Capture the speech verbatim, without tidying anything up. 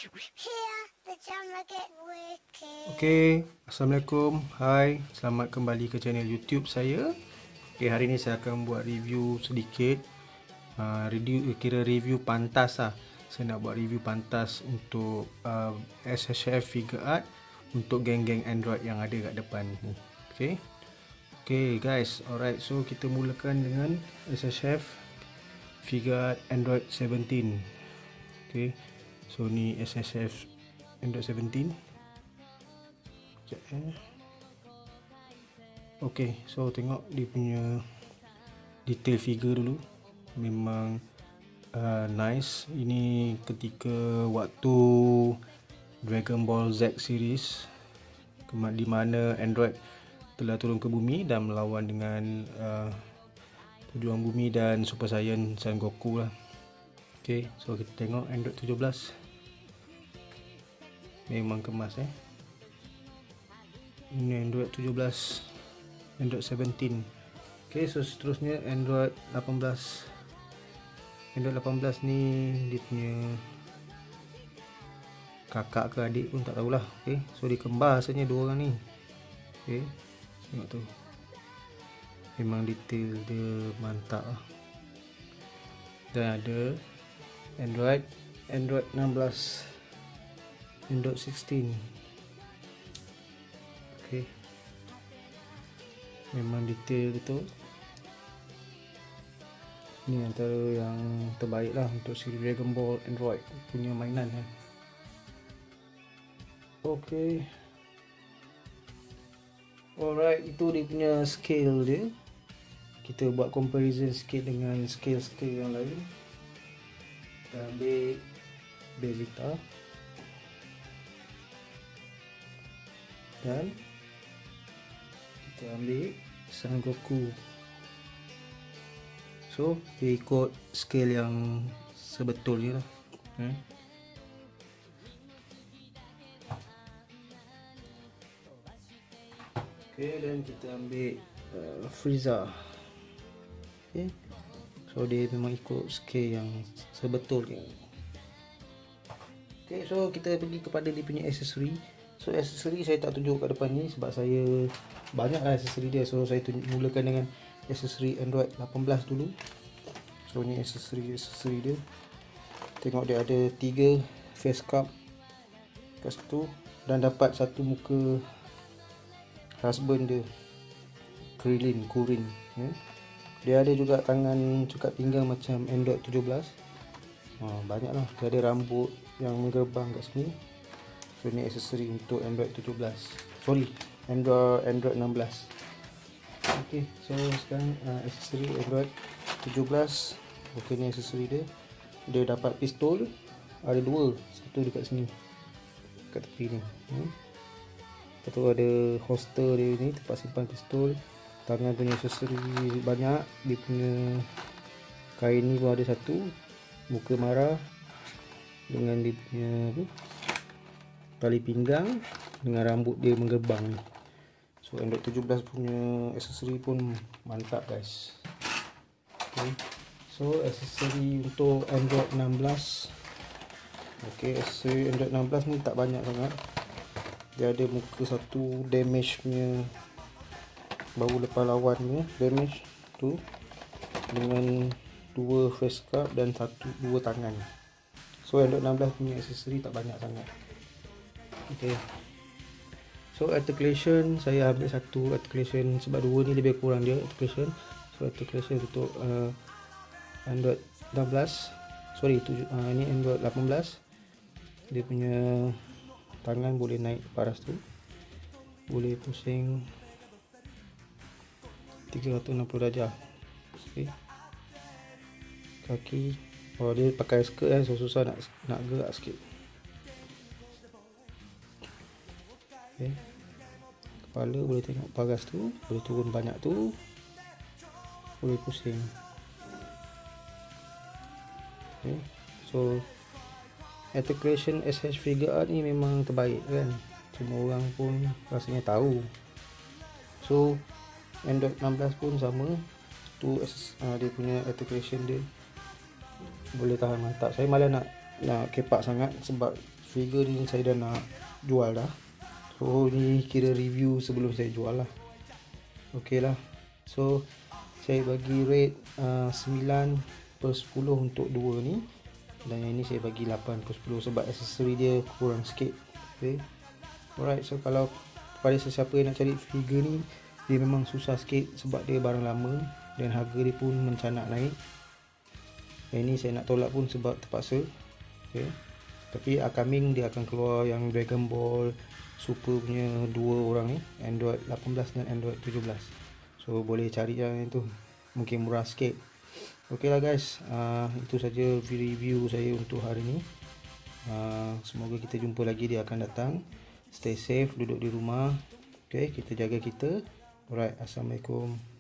Okay, Assalamualaikum. Hai, selamat kembali ke channel YouTube saya. Okay, hari ni saya akan buat review sedikit. Uh, review kira review pantas lah. Saya nak buat review pantas untuk uh, S H F figure art untuk geng-geng Android yang ada kat depan ni. Okay. Okay guys, alright. So kita mulakan dengan S H F figure art Android seventeen. Okay. So ni S H F Android seventeen. Okay, so tengok dia punya detail figure dulu. Memang uh, nice. Ini ketika waktu Dragon Ball Z series, di mana Android telah turun ke bumi dan melawan dengan uh, pejuang bumi dan Super Saiyan Son Goku lah. Okay, so kita tengok Android tujuh belas. Memang kemas eh. Ini Android tujuh belas, Android seventeen. Okay, so seterusnya Android lapan belas. Android lapan belas ni dia punya kakak ke adik pun tak tahulah. Okay, so dia kembar rasanya dua orang ni. Okay, tengok tu. Memang detail dia mantap lah. Dan ada Android Android enam belas, Android sixteen. Okay. Memang detail betul. Ini antara yang terbaik lah untuk siri Dragon Ball Android punya mainan kan. Okay. Alright, itu dia punya scale dia. Kita buat comparison sikit dengan scale-scale yang lain. Kita ambil Vegeta dan kita ambil Son Goku. So dia ikut scale yang sebetulnya lah. hmm? Okay, dan kita ambil uh, Frieza. Okay, so dia memang ikut scale yang sebetulnya. Okay, so kita pergi kepada dia punya aksesori. So aksesori saya tak tunjuk kat depan ni sebab saya banyak lah aksesori dia. So saya tunjuk, mulakan dengan aksesori Android lapan belas dulu. So ni aksesori aksesori dia. Tengok dia ada tiga face cup kat situ dan dapat satu muka husband dia, Krillin, Kurin. Ya. Dia ada juga tangan cukat pinggang macam Android tujuh belas. Ha, banyak lah. Dia ada rambut yang menggerbang kat sini. So ni aksesori untuk Android tujuh belas. Sorry, Android Android enam belas. Okey, so sekarang uh, aksesori Android tujuh belas. Okey, ni aksesori dia. Dia dapat pistol, ada dua, satu dekat sini, dekat tepi ni. Hmm. Lepas tu ada holster dia ni, tempat simpan pistol. Tangan punya aksesori banyak. Dia punya kain ni pun ada satu, muka marah dengan dia punya apa, tali pinggang dengan rambut dia menggerbang ni. So Android tujuh belas punya aksesori pun mantap guys. Okay. So aksesori untuk Android enam belas. Okay, aksesori Android enam belas ni tak banyak sangat. Dia ada muka satu, damage punya baru lepas lawan ni, damage tu, dengan dua face cup dan satu dua tangan. So Android enam belas punya aksesori tak banyak sangat. Okay. So articulation saya ambil satu articulation sebab dua ni lebih kurang dia articulation. So articulation untuk uh, Android enam belas, sorry tujuh, uh, ini Android lapan belas. Dia punya tangan boleh naik paras tu, boleh pusing tiga ratus enam puluh darjah. Okay. Kaki, oh dia pakai skirt kan, so susah nak nak gerak sikit. Okay. Kepala boleh tengok paras tu, boleh turun banyak tu, boleh pusing. Okay. So articulation S H figure art ni memang terbaik kan, semua orang pun rasanya tahu. So Android enam belas pun sama tu, uh, dia punya articulation dia boleh tahan mantap. Saya malah nak nak kepak sangat sebab figure ni saya dah nak jual dah. So ni kira review sebelum saya jual lah. Ok lah. So saya bagi rate uh, sembilan per sepuluh untuk dua ni, dan yang ni saya bagi lapan per sepuluh sebab aksesori dia kurang sikit. Ok, alright. So kalau pada sesiapa yang nak cari figure ni, dia memang susah sikit sebab dia barang lama dan harga dia pun mencanak naik. Yang ni saya nak tolak pun sebab terpaksa. Okay. Tapi upcoming dia akan keluar yang Dragon Ball Super punya dua orang ni, Android lapan belas dan Android tujuh belas. So boleh cari yang itu, mungkin murah sikit. Ok lah guys, uh, itu saja review saya untuk hari ni. uh, Semoga kita jumpa lagi dia akan datang. Stay safe, duduk di rumah. Ok, kita jaga kita. Alright, Assalamualaikum.